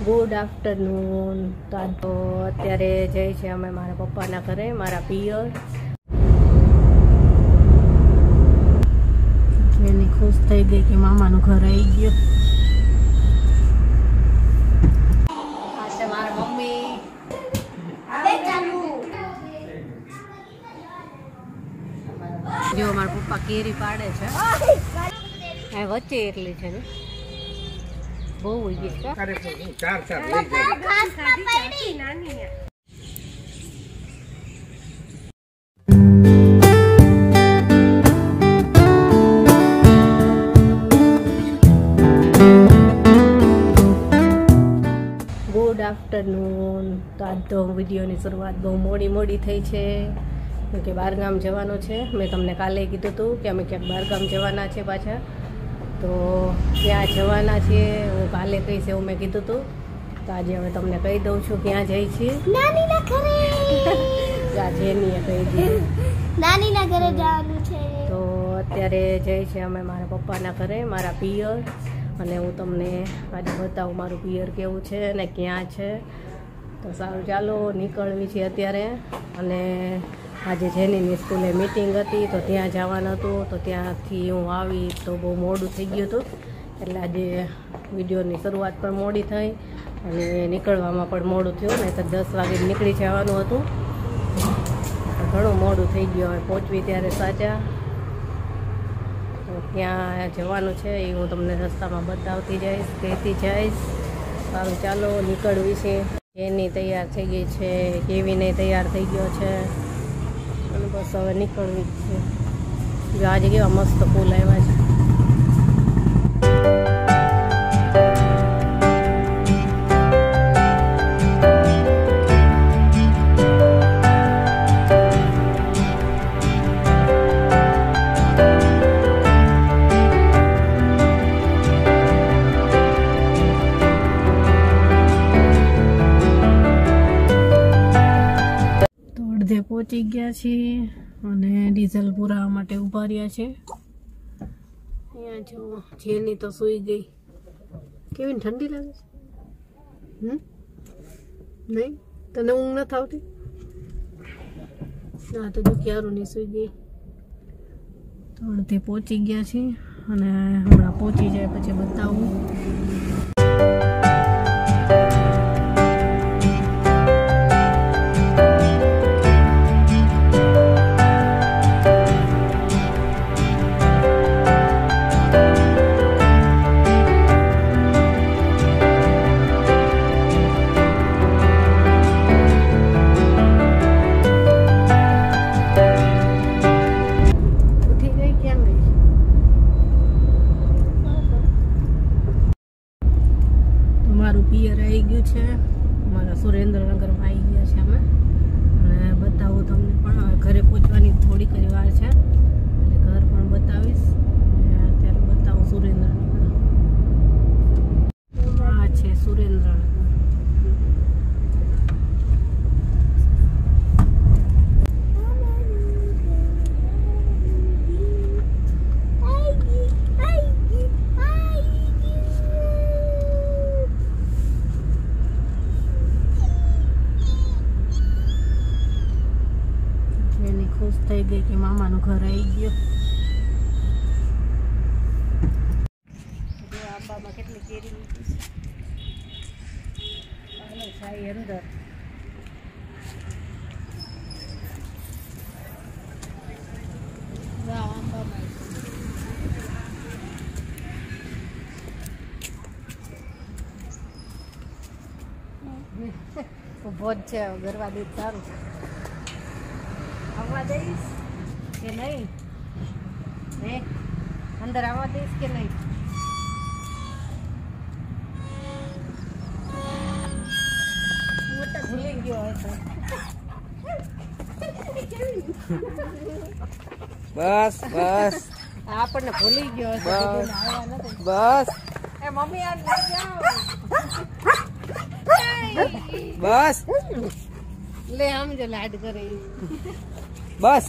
Good afternoon. તો અત્યારે જઈ છે અમે મારા પપ્પાના ઘરે, મારા પિયર. એની ખુશ થઈ ગઈ કે મામાનું ઘર આવી ગયું. આ છે મારા મમ્મી. જો મારા પપ્પા કેરી પાડે છે વચ્ચે એટલી છે ને બહુ ઉગી છે. Good afternoon. તો આજ તો વિડીયોની શરૂઆત બહુ મોડી થઈ છે કે બહારગામ જવાનું છે. મેં તમને કાલે કીધું હતું કે અમે ક્યાંક બહારગામ જવાના છે પાછા, તો ક્યાં જવાના છીએ હું કાલે કહીશ એવું મેં કીધું હતું. તો આજે હવે તમને કહી દઉં છું ક્યાં જઈ છીએ. નાનીના ઘરે. જેનીએ કહી દીધું નાનીના ઘરે જવાનું છે. તો અત્યારે જઈ છે અમે મારા પપ્પાના ઘરે, મારા પિયર. અને હું તમને આજે બતાવું મારું પિયર કેવું છે અને ક્યાં છે. તો સારું ચાલો નીકળવી છે અત્યારે. અને આજે જેનીની સ્કૂલે મીટિંગ હતી તો ત્યાં જવાનું હતું, તો ત્યાંથી હું આવી તો બહુ મોડું થઈ ગયું હતું. એટલે આજે વિડીયોની શરૂઆત પણ મોડી થઈ અને નીકળવામાં પણ મોડું થયું. નહીં તો 10 વાગે નીકળી જવાનું હતું. ઘણું મોડું થઈ ગયું. હવે પહોંચવી ત્યારે સાચા. તો ત્યાં જવાનું છે એ હું તમને રસ્તામાં બતાવતી જઈશ, કહેતી જઈશ. સારું ચાલો નીકળવી છે. એની તૈયાર થઈ ગઈ છે, કેવીને તૈયાર થઈ ગયો છે અને બસ હવે નીકળવી જ છે. જો આજે કેવા મસ્ત ફૂલ આવ્યા છે. પહોંચી ગયા છીએ અને ડીઝલ પુરાવા માટે ઊભા રહ્યા છે. અહીંયા જો જેની તો સૂઈ ગઈ. કેવી ઠંડી લાગે છે? નહીં તને ઊંઘ નથી આવતી? ના તો જો ક્યારું નહીં સૂઈ ગઈ. તો અડધે પહોંચી ગયા છીએ અને હમણાં પહોંચી જાય પછી બતાવું. પિયર આવી ગયું છે. અમારા સુરેન્દ્રનગરમાં આવી ગયા છે અમે. અને બતાવું તમને પણ હવે ઘરે પહોંચવાની થોડીક જ વાર છે એટલે ઘર પણ બતાવીશ. અત્યારે બતાવું સુરેન્દ્રનગર. આ છે સુરેન્દ્રનગર. ખુશ થઈ ગઈ કે મામાનું ઘર આવી ગયું. આંબામાં કેટલી કેરી સાઈ અંદર. આંબામાં ઉભો જ છે ગરવા દૂધ સારું. આવવા દઈશ કે નહીં? હે અંદર આવવા દઈશ કે નહીં? હું તો ભૂલી ગયો હતો. બસ બસ આપણને ભૂલી ગયો હતો. બસ એ મમ્મી આ લઈ જાઓ. બસ લે આમ જો લાડ કરે. બસ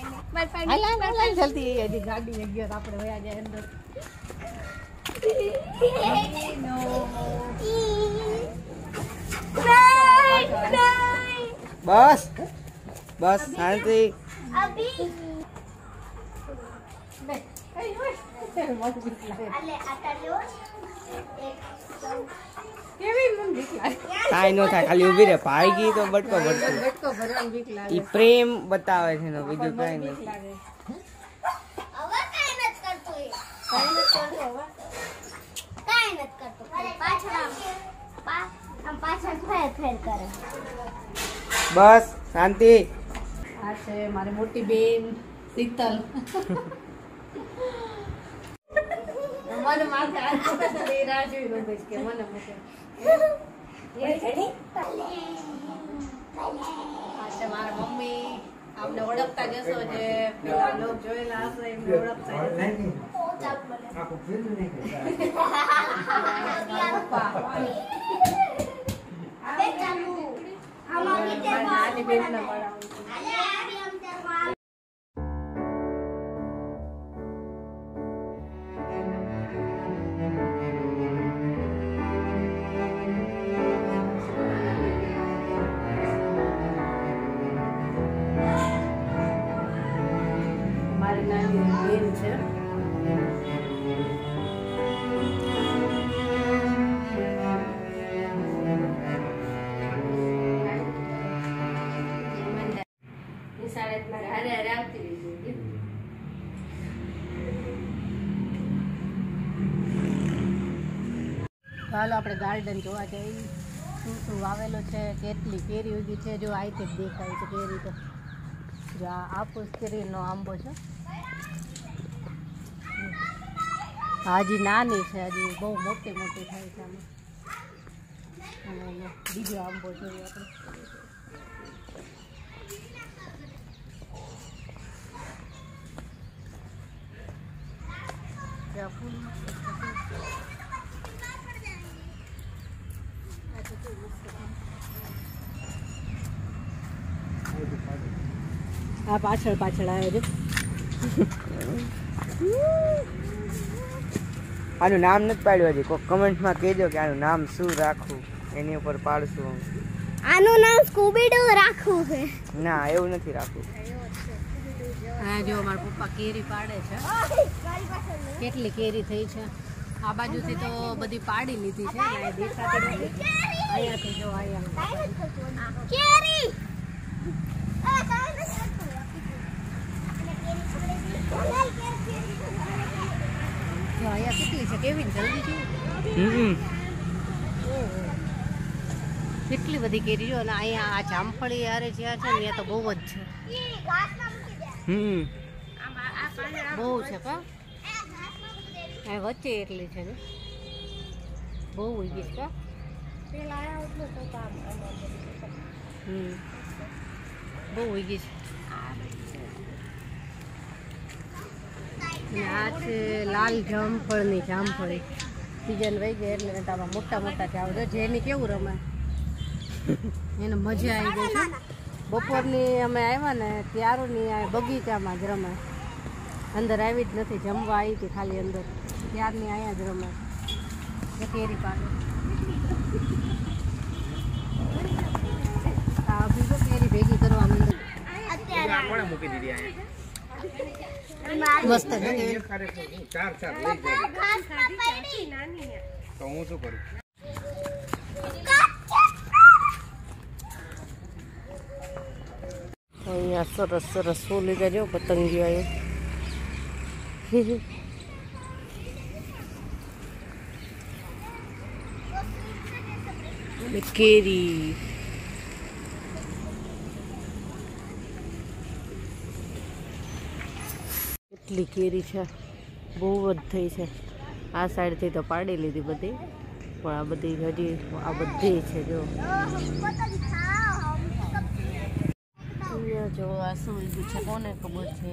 જલ્દી ગાડી ગયો આપણે વયા જાય અંદર. बस बस शांति अभी अले आता लो કાઈ નો થાય ખાલી ઊભી રહે ભાઈ ગઈ તો બટકો બટકો ઈ પ્રેમ બતાવે છે ને બીજું કઈ નથી હવે કાઈ નત કરતો એ કાઈ નત કરતો પાછળ આમ પાછળ ફેર ફેર કરે બસ શાંતિ આ છે મારી મોટી બેન શીતલ મને માથે આ રાહ જોઈ રહ્યો છે કે મને મૂકે अच्छा मारा मम्मी आपने ओळखता जसो जे पेला लोग જોયેલા હશે એમને ઓળખતા अबे चालू हम अभी तेरे નાની બેનને મળાવું अले अभी हम तेरे મારી નાની બેન છે નિશાળે મારે હારે હારે આવતી રહી હાલો આપણે ગાર્ડન જોવા જઈએ શું શું વાવેલો છે કેટલી કેરી ઉગી છે જો આ રીતે જ દેખાય છે કેરી તો જો આ આફૂસ કેરીનો આંબો છે હજી નાની છે હજી બહુ મોટી મોટી થાય છે આમાં અને બીજો આંબો જોઈએ આપણે ત્યાં ફૂલ આ પાછળ પાછળ આવ્યો છે આનું નામ નથી પાડ્યું હજી કોઈ કમેન્ટમાં કહેજો કે આનું નામ શું રાખવું એની ઉપર પાડશું હું આનું નામ સ્કૂબી ડુ રાખવું છે ના એવું નથી રાખવું હા જો મારા પપ્પા કેરી પાડે છે કેટલી કેરી થઈ છે આ બાજુથી તો બધી પાડી લીધી છે અને દેખાતી નથી અહીંયાથી જો અહીંયા કેરી જો અહીંયા કેટલી છે કેવી ને જલ્દી છે કેટલી બધી કેરી જો અને અહીંયા આ જામફળી યારે જ્યાં છે ને ત્યાં તો બહુ જ છે બહુ છે કા આ વચ્ચે એટલી છે ને બહુ ઉગી છે કા બહુ ઉગી છે અને આ છે લાલ જામફળની જામફળી સિઝન વહી ગઈ એટલે તામાં મોટા મોટા જાવ છે જેની કેવું રમે એને મજા આવી ગઈ છે બપોરની અમે આવ્યા ને ત્યારની આ બગીચામાં જ રમે અંદર આવી જ નથી જમવા આવી હતી ખાલી અંદર ત્યારની અહીંયા જ રમે કેરી પાડે આ બીજો કેરી ભેગી કરવા માંડે અત્યારે મૂકી દીધી અહીંયા મસ્ત છે ચાર ચાર લઈ ઘાસમાં પડી તો હું શું કરું અહીંયા સરસ સરસ ફૂલ લીધા જો પતંગીઓ આવ્યું કેરી કેટલી કેરી છે બહુ જ થઈ છે આ સાઈડથી તો પાડી લીધી બધી પણ આ બધી હજી આ બધી છે જો જો આ શું છે કોને ખબર છે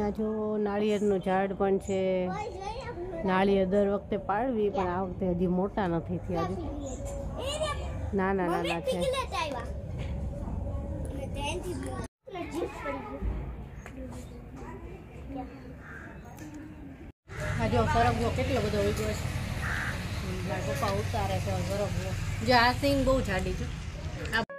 અહીંયા જો નાળિયેરનું ઝાડ પણ છે. નાળિયેર દર વખતે પાડવી પણ આ વખતે હજી મોટા નથી થયા. હજી નાના નાના છે. આ જો સરગવો કેટલો બધો ઉગ્યો છે. મારા પપ્પા ઉતારે છે સરગવો. જો આ સિંગ બહુ જાડી છે. આ